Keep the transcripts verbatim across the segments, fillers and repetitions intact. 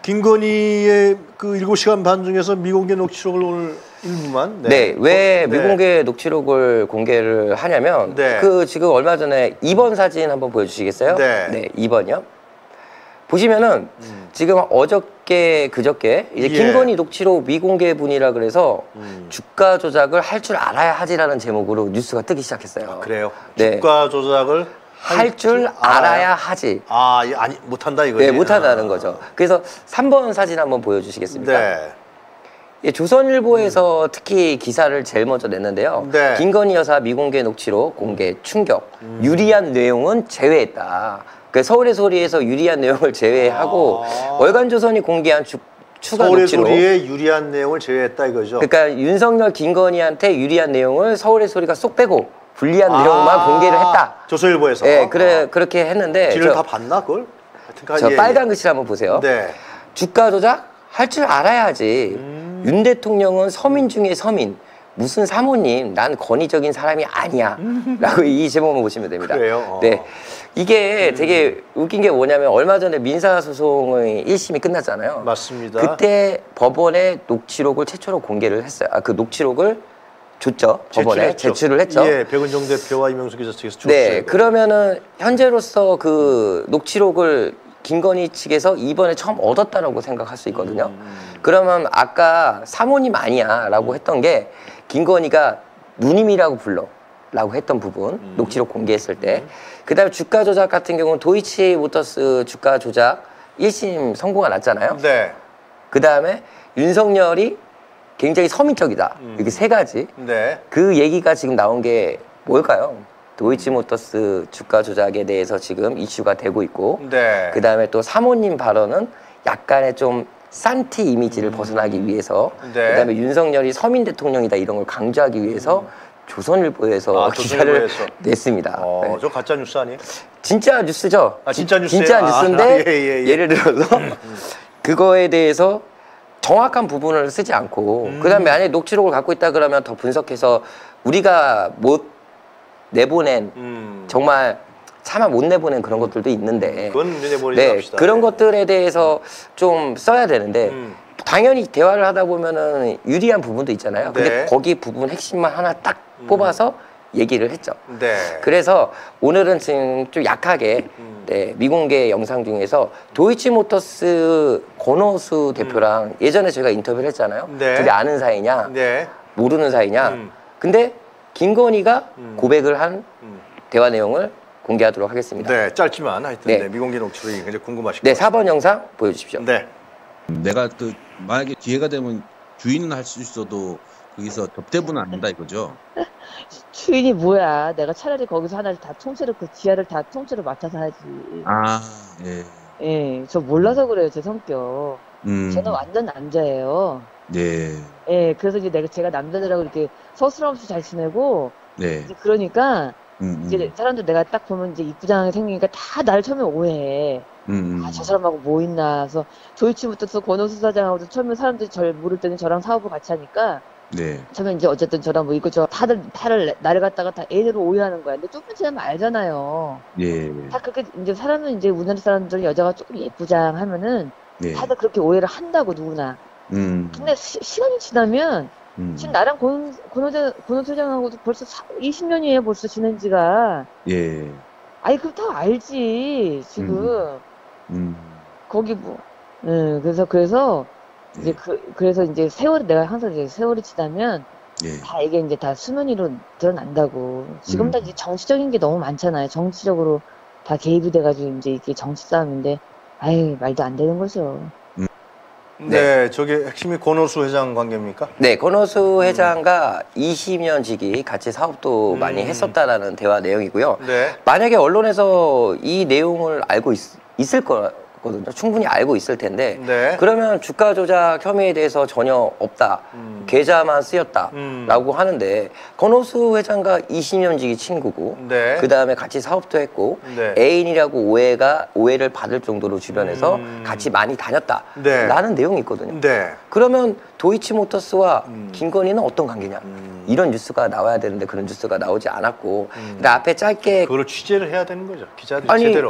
김건희의 그 일곱 시간 반 중에서 미공개 녹취록을 오늘 일부만. 네. 네. 왜 어, 미공개 네. 녹취록을 공개를 하냐면 네. 그 지금 얼마 전에 이 번 사진 한번 보여주시겠어요? 네. 네. 이 번이요. 보시면은 음. 지금 어저께 그저께 이제 예. 김건희 녹취록 미공개 분이라 그래서 음. 주가 조작을 할 줄 알아야 하지라는 제목으로 뉴스가 뜨기 시작했어요. 아, 그래요? 네. 주가 조작을 할 줄 알아야, 알아야 하지. 아, 아니 못한다 이거지. 네, 못한다는 아. 거죠. 그래서 삼 번 사진 한번 보여주시겠습니까? 네. 예, 조선일보에서 음. 특히 기사를 제일 먼저 냈는데요. 네. 김건희 여사 미공개 녹취록 공개 충격. 음. 유리한 내용은 제외했다. 그 서울의 소리에서 유리한 내용을 제외하고 아. 월간조선이 공개한 주, 추가 서울의 녹취록. 서울의 소리에 유리한 내용을 제외했다 이거죠. 그러니까 윤석열, 김건희한테 유리한 내용을 서울의 소리가 쏙 빼고 불리한 아. 내용만 공개를 했다. 조선일보에서. 네, 그래 그렇게 했는데. 뒤를 다 봤나 그걸? 하여튼 저 예, 빨간 예. 글씨 한번 보세요. 네. 주가 조작 할 줄 알아야지. 음. 윤 대통령은 서민 중에 서민. 무슨 사모님, 난 권위적인 사람이 아니야. 라고 이 제목만 보시면 됩니다. 그래요? 어. 네. 이게 음. 되게 웃긴 게 뭐냐면 얼마 전에 민사소송의 일 심이 끝났잖아요. 맞습니다. 그때 법원에 녹취록을 최초로 공개를 했어요. 아, 그 녹취록을 줬죠. 법원에 제출했죠. 제출을 했죠. 예, 백은정 대표와 이명수 기자 측에서 줬어요. 네, 그러면은 현재로서 그 녹취록을 김건희 측에서 이번에 처음 얻었다라고 생각할 수 있거든요. 음. 그러면 아까 사모님 아니야 라고 했던 게 김건희가 누님이라고 불러 라고 했던 부분 음. 녹취록 공개했을 때 음. 그 다음에 주가 조작 같은 경우는 도이치모터스 주가 조작 일 심 선고가 났잖아요. 네. 그 다음에 윤석열이 굉장히 서민적이다. 음. 이렇게 세 가지. 네. 그 얘기가 지금 나온 게 뭘까요? 도이치모터스 주가 조작에 대해서 지금 이슈가 되고 있고 네. 그 다음에 또 사모님 발언은 약간의 좀 산티 이미지를 음. 벗어나기 위해서 네. 그 다음에 윤석열이 서민 대통령이다 이런 걸 강조하기 위해서 음. 조선일보에서 아, 기사를 조선일보에서. 냈습니다. 어, 네. 저 가짜 뉴스 아니에요? 진짜 뉴스죠. 아, 진짜 뉴스예요? 진짜 뉴스인데 아, 예, 예, 예. 예를 들어서 그거에 대해서 정확한 부분을 쓰지 않고 음. 그 다음에 만약에 녹취록을 갖고 있다 그러면 더 분석해서 우리가 못 내보낸 음. 정말 차마 못 내보낸 그런 것들도 있는데 그건 내보내지 네, 맙시다. 그런 네. 것들에 대해서 좀 써야 되는데 음. 당연히 대화를 하다 보면은 유리한 부분도 있잖아요. 근데 네. 거기 부분 핵심만 하나 딱 음. 뽑아서 얘기를 했죠. 네. 그래서 오늘은 지금 좀 약하게 음. 네, 미공개 영상 중에서 도이치모터스 권오수 대표랑 음. 예전에 저희가 인터뷰를 했잖아요. 네. 둘이 아는 사이냐 네. 모르는 사이냐. 음. 근데 김건희가 음. 고백을 한 음. 대화 내용을 공개하도록 하겠습니다. 네, 짧지만 하여튼 네. 네, 미공개 녹취록이 굉장히 궁금하실 네, 것 같습니다. 사 번 영상 보여주십시오. 네. 내가 그 만약에 기회가 되면 주인은 할 수 있어도 거기서 접대부는 안 한다 이거죠? 주인이 뭐야? 내가 차라리 거기서 하나를 다 통째로 그 지하를 다 통째로 맡아서 하지. 아, 예. 예, 저 몰라서 그래요, 제 성격. 음. 저는 완전 남자예요. 네. 예, 그래서 이제 내가 제가 남자들하고 이렇게 서스럼없이 잘 지내고. 네. 이제 그러니까 음, 이제 사람들 내가 딱 보면 이제 이쁘장하게 생기니까 다 나를 처음에 오해해. 음. 아, 저 사람하고 뭐 있나. 그래서 조이치부터 권오수 사장하고도 처음에 사람들이 저를 모를 때는 저랑 사업을 같이 하니까. 네. 처음에 이제 어쨌든 저랑 뭐 이것저것 다들 다를 나를 갖다가 다 애들을 오해하는 거야. 근데 조금 지나면 알잖아요. 예. 다 그렇게 이제 사람은 이제 우리나라 사람들은 여자가 조금 예쁘장 하면은 네. 다들 그렇게 오해를 한다고 누구나. 음. 근데 시, 시간이 지나면 음. 지금 나랑 권, 권호대, 권호 소장하고도 벌써 이십 년이에요. 벌써 지낸 지가. 예. 아니 그거 다 알지 지금. 음. 음. 거기 뭐. 네, 그래서 그래서 이제 예. 그 그래서 이제 세월이 내가 항상 이제 세월이 지나면 예. 다 이게 이제 다 수면 위로 드러난다고. 지금 음. 다 이제 정치적인 게 너무 많잖아요. 정치적으로 다 개입이 돼가지고 이제 이게 정치 싸움인데, 아유 말도 안 되는 거죠. 음. 네, 저게 핵심이 권오수 회장 관계입니까? 네, 권오수 회장과 이십 년 지기 같이 사업도 음. 많이 했었다라는 대화 내용이고요. 네. 만약에 언론에서 이 내용을 알고 있, 있을 거거든요. 충분히 알고 있을 텐데 네. 그러면 주가 조작 혐의에 대해서 전혀 없다. 음. 계좌만 쓰였다라고 음. 하는데 권오수 회장과 이십 년 지기 친구고 네. 그 다음에 같이 사업도 했고 네. 애인이라고 오해가 오해를 받을 정도로 주변에서 음. 같이 많이 다녔다라는 네. 내용이 있거든요. 네. 그러면 도이치모터스와 음. 김건희는 어떤 관계냐 음. 이런 뉴스가 나와야 되는데 그런 뉴스가 나오지 않았고 음. 근데 앞에 짧게 그걸 취재를 해야 되는 거죠. 기자들이 아니, 제대로.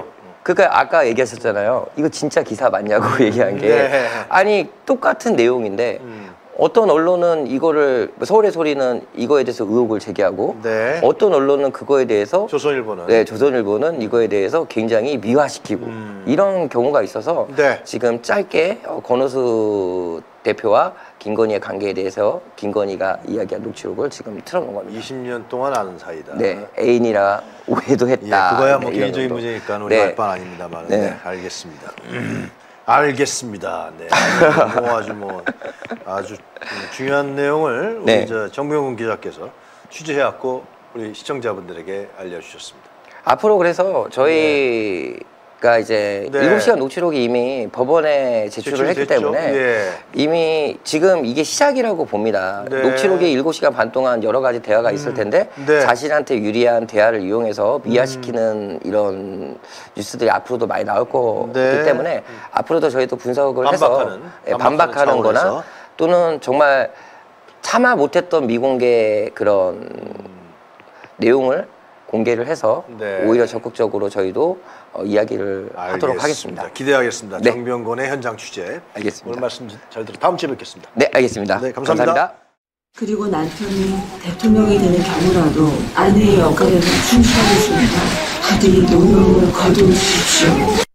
그러니까 아까 얘기하셨잖아요. 이거 진짜 기사 맞냐고 얘기한 게 네. 아니 똑같은 내용인데 음. 어떤 언론은 이거를 서울의 소리는 이거에 대해서 의혹을 제기하고 네. 어떤 언론은 그거에 대해서 조선일보는 네, 조선일보는 이거에 대해서 굉장히 미화시키고 음. 이런 경우가 있어서 네. 지금 짧게 어, 권오수 대표와 김건희의 관계에 대해서 김건희가 이야기한 녹취록을 지금 틀어놓은 겁니다. 이십 년 동안 아는 사이다. 네, 애인이라 오해도 예, 했다. 그거야 뭐 네, 이런 개인적인 정도. 문제니까 우리 네. 말반 아닙니다만. 네. 네. 알겠습니다. 음, 알겠습니다. 네. 뭐 아주 뭐 아주 중요한 내용을 우리 네. 저 정명훈 기자께서 취재해왔고 우리 시청자분들에게 알려주셨습니다. 앞으로 그래서 저희가 이제 네. 일곱 시간 녹취록이 이미 법원에 제출을 했기 제출됐죠? 때문에 예. 이미 지금 이게 시작이라고 봅니다. 네. 녹취록에 일곱 시간 반 동안 여러 가지 대화가 있을 텐데 네. 자신한테 유리한 대화를 이용해서 미화시키는 이런 뉴스들이 앞으로도 많이 나올 거기 네. 때문에 앞으로도 저희도 분석을 반박하는, 해서 예, 반박하는 반박하는 거나 차원에서. 또는 정말 참아 못했던 미공개 그런 내용을 공개를 해서 네. 오히려 적극적으로 저희도 어, 이야기를 하도록 하겠습니다. 기대하겠습니다. 네. 정병곤의 현장 취재. 알겠습니다. 오늘 말씀 잘 들어 다음 주에 뵙겠습니다. 네, 알겠습니다. 네, 감사합니다. 그리고 남편이 대통령이 되는 경우라도 아내의 역할에는 충실하겠습니다. 부디 노력을 거두십시오.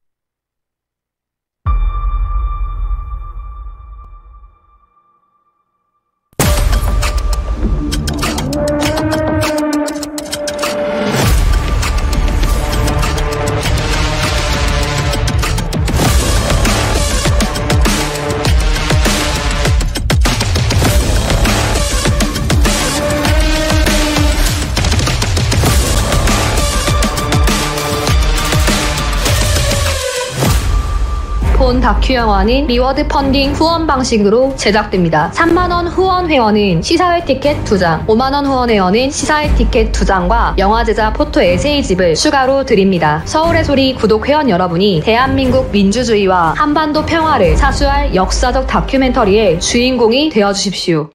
본 다큐 영화는 리워드 펀딩 후원 방식으로 제작됩니다. 삼만 원 후원 회원은 시사회 티켓 두 장, 오만 원 후원 회원은 시사회 티켓 두 장과 영화 제작 포토 에세이집을 추가로 드립니다. 서울의 소리 구독 회원 여러분이 대한민국 민주주의와 한반도 평화를 사수할 역사적 다큐멘터리의 주인공이 되어주십시오.